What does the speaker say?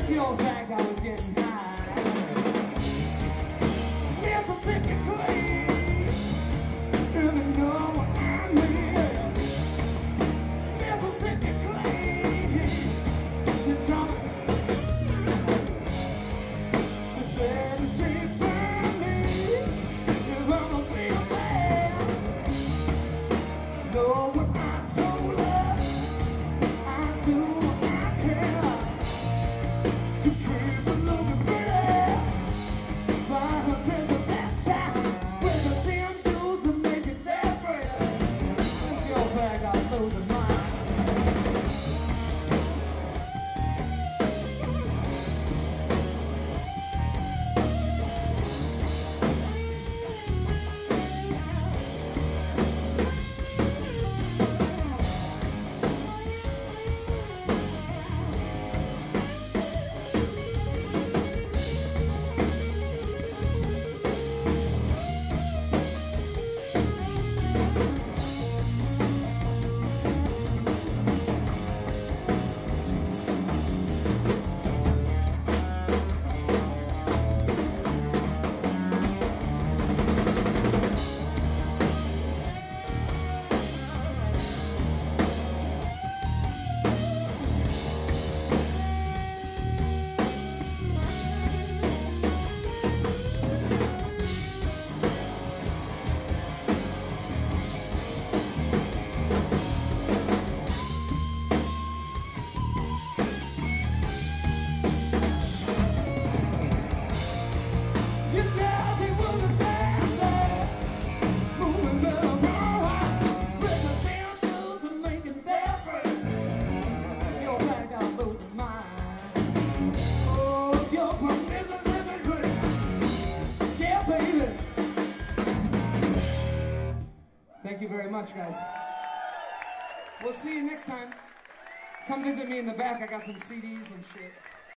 the old fact I was getting high. Mississippi Queen, even though I'm here. Mississippi Queen, she told me, instead she found me, if I'm gonna be a man, know what I told her, I do what I can to keep her looking pretty. Buy her tissues and shot with a damn dude to make it their friend. That's your bag, I'll lose mine. Thank you very much, guys. We'll see you next time. Come visit me in the back. I got some CDs and shit.